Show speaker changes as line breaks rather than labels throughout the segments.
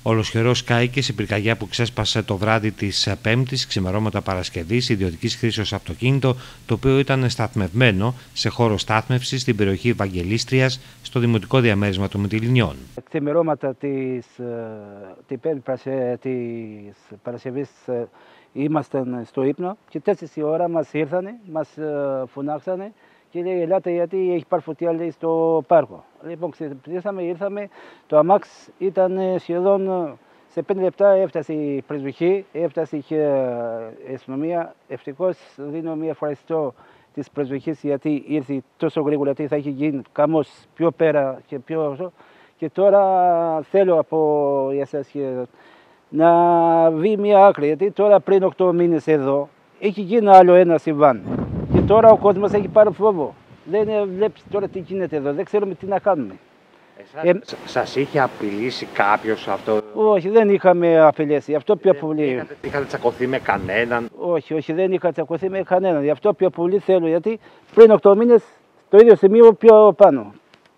Ολοσχερός κάηκε σε πυρκαγιά που ξέσπασε το βράδυ της Πέμπτης, ξημερώματα Παρασκευής, ιδιωτικής χρήσεως αυτοκίνητο, το οποίο ήταν σταθμευμένο σε χώρο στάθμευσης στην περιοχή Βαγγελίστριας, στο δημοτικό διαμέρισμα των Μυτιληνιών.
Ξημερώματα της Παρασκευής ήμασταν στο ύπνο και 4 η ώρα μας ήρθανε, μας φωνάξανε και λέει ελάτε γιατί έχει πάρει φωτιά λέει, στο πάρκο. Λοιπόν ξυπνήσαμε, ήρθαμε, το αμάξ ήταν σχεδόν σε 5 λεπτά έφτασε η πρεσβυχή, έφτασε η αστυνομία. Ευτυχώς δίνω μια ευχαριστώ της πρεσβυχής γιατί ήρθε τόσο γρήγορα γιατί θα έχει γίνει καμός πιο πέρα και πιο όσο. Και τώρα θέλω από εσάς να βγει μια άκρη, γιατί τώρα πριν 8 μήνες εδώ έχει γίνει άλλο ένα συμβάν. Και τώρα ο κόσμος έχει πάρει φόβο. Δεν βλέπεις τώρα τι γίνεται εδώ, δεν ξέρουμε τι να κάνουμε.
Σας είχε απειλήσει κάποιος αυτό?
Όχι, δεν είχαμε απειλήσει. Αυτό πιο πολύ.
Είχατε τσακωθεί με κανέναν?
Όχι, δεν είχα τσακωθεί με κανέναν. Γι' αυτό πιο πολύ θέλω, γιατί πριν 8 μήνες το ίδιο σημείο πιο πάνω.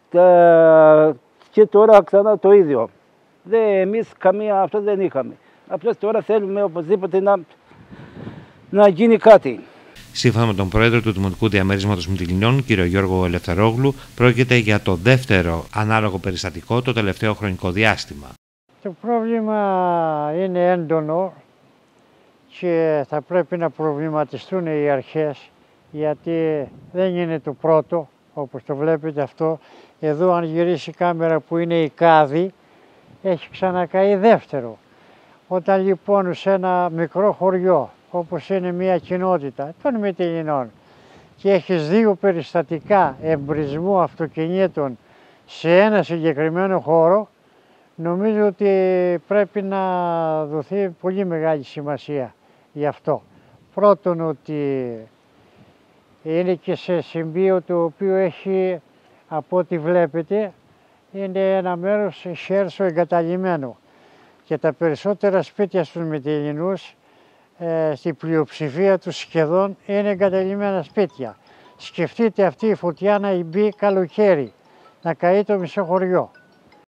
Και τώρα ξανά το ίδιο. Εμείς καμία αυτό δεν είχαμε. Απλώς τώρα θέλουμε οπωσδήποτε να γίνει κάτι.
Σύμφωνα με τον πρόεδρο του Δημοτικού Διαμέρισματος Μυτιληνιών, κ. Γιώργο Ελευθερόγλου, πρόκειται για το δεύτερο ανάλογο περιστατικό το τελευταίο χρονικό διάστημα.
Το πρόβλημα είναι έντονο και θα πρέπει να προβληματιστούν οι αρχές, γιατί δεν είναι το πρώτο, όπως το βλέπετε αυτό. Εδώ αν γυρίσει η κάμερα που είναι η Κάδη, έχει ξανακαεί δεύτερο. Όταν λοιπόν σε ένα μικρό χωριό, όπως είναι μια κοινότητα των Μυτιληνών, και έχεις 2 περιστατικά εμπρισμού αυτοκινήτων σε ένα συγκεκριμένο χώρο, νομίζω ότι πρέπει να δοθεί πολύ μεγάλη σημασία γι' αυτό. Πρώτον ότι είναι και σε σημείο το οποίο έχει, από ό,τι βλέπετε, είναι ένα μέρος χέρσο εγκαταλειμμένο. Και τα περισσότερα σπίτια στους Μυτιληνούς, στην πλειοψηφία τους σχεδόν, είναι εγκαταλειμμένα σπίτια. Σκεφτείτε αυτή η φωτιά να μπει καλοκαίρι, να καεί το μισό χωριό.